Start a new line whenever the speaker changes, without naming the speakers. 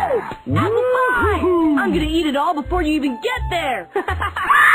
Apple pie! I'm gonna eat it all before you even get there!